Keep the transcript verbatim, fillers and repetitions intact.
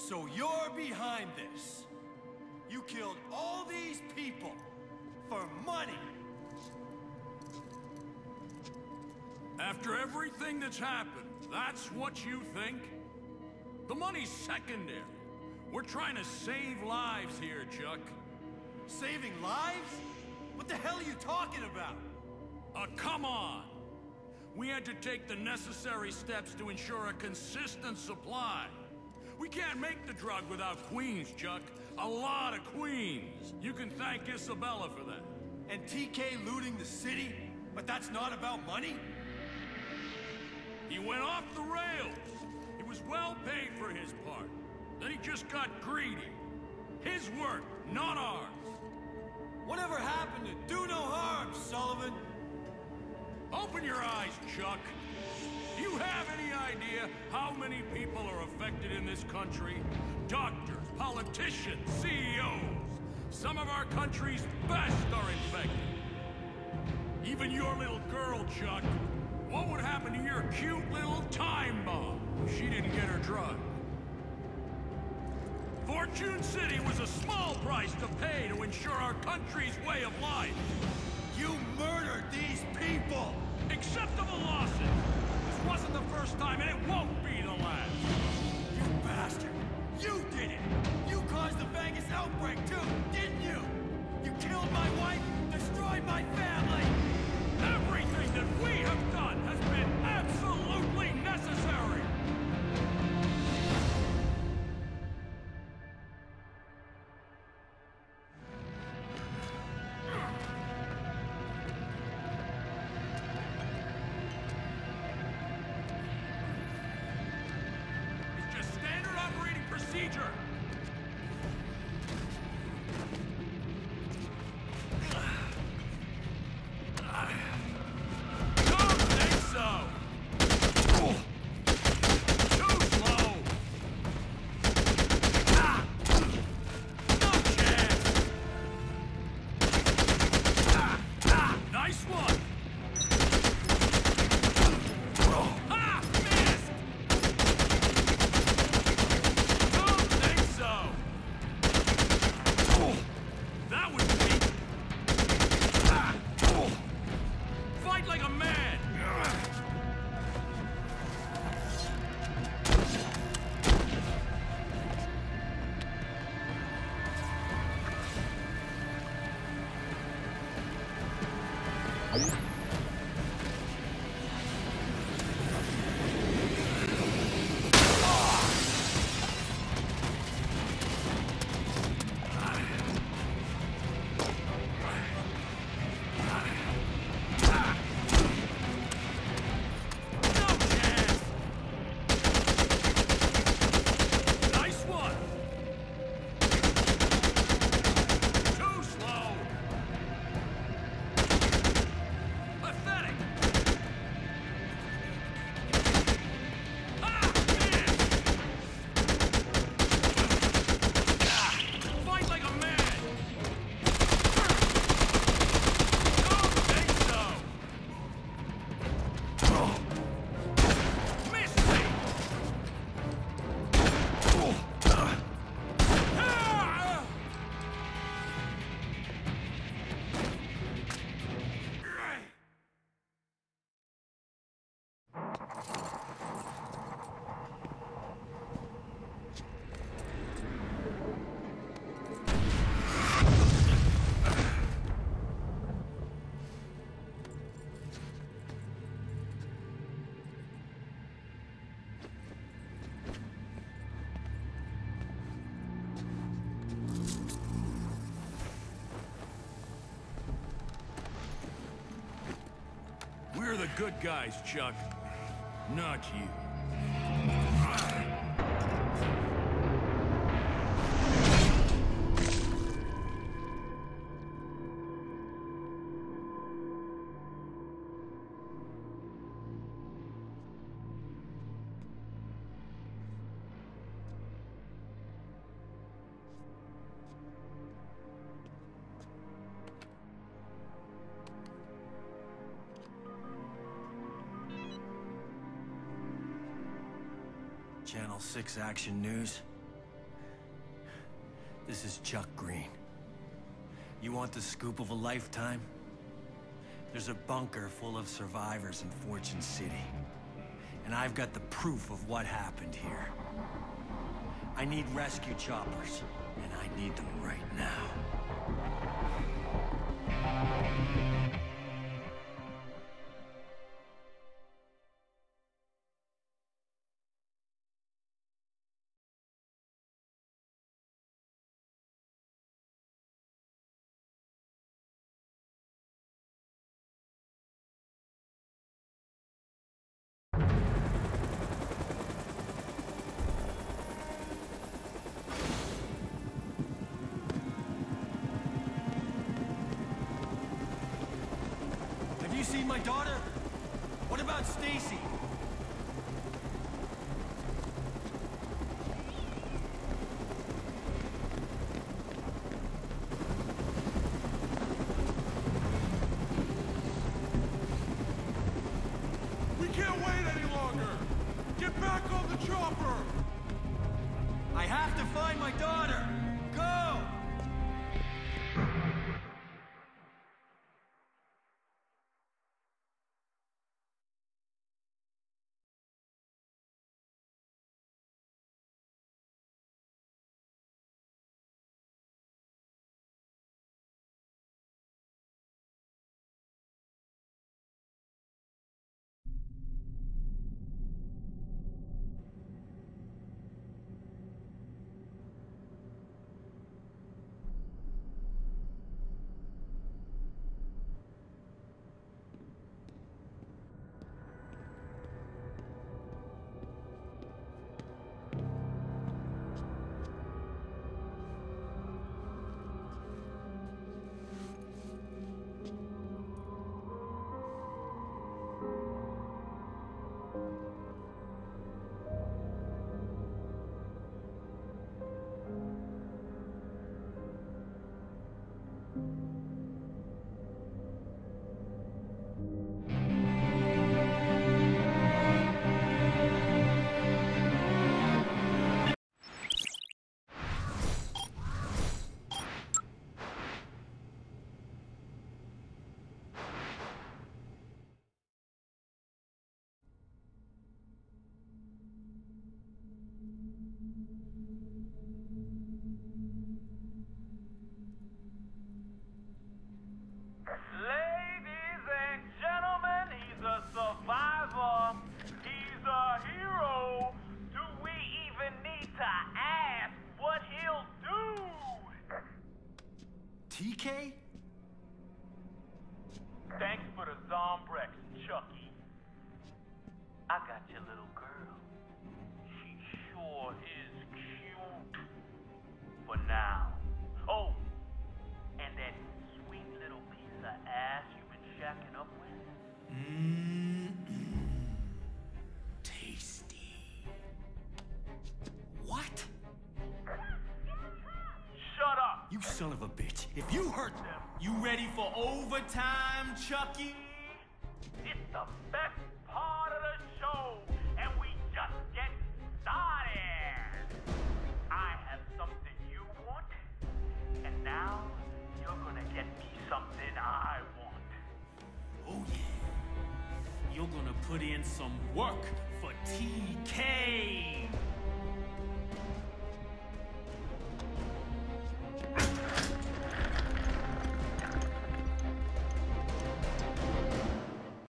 So you're behind this. You killed all these people for money. After everything that's happened, that's what you think? The money's secondary. We're trying to save lives here, Chuck. Saving lives? What the hell are you talking about? Uh, come on! We had to take the necessary steps to ensure a consistent supply. We can't make the drug without queens, Chuck. A lot of queens. You can thank Isabella for that. And T K looting the city? But that's not about money? He went off the rails. He was well paid for his part. Then he just got greedy. His work, not ours. Whatever happened to do no harm, Sullivan? Open your eyes, Chuck. Do you have any idea how many people are affected in this country? Doctors, politicians, C E Os. Some of our country's best are infected. Even your little girl, Chuck. What would happen to your cute little time bomb if she didn't get her drug? Fortune City was a small price to pay to ensure our country's way of life. You murdered these people! Acceptable losses. This wasn't the first time, and it won't be the last. You bastard! You did it! You caused the Vegas outbreak too, didn't you? You killed my wife, destroyed my family! Everything that we have done has been absolutely necessary! It's just standard operating procedure! We're the good guys, Chuck. Not you. Channel six Action News. This is Chuck Greene. You want the scoop of a lifetime? There's a bunker full of survivors in Fortune City. And I've got the proof of what happened here. I need rescue choppers, and I need them right now. Have you seen my daughter? What about Stacy? We can't wait any longer! Get back on the chopper! I have to find my daughter! Go! T K? Thanks for the Zombrex, Chucky. I got your little girl. She sure is cute. For now. Oh, and that sweet little piece of ass you've been shacking up with? Mmm. Tasty. What? Shut up! You son of a bitch. If you hurt them, You ready for overtime, Chucky? It's the best part of the show, and we just get started. I have something you want, and now you're gonna get me something I want. oh yeah. You're gonna put in some work for T K.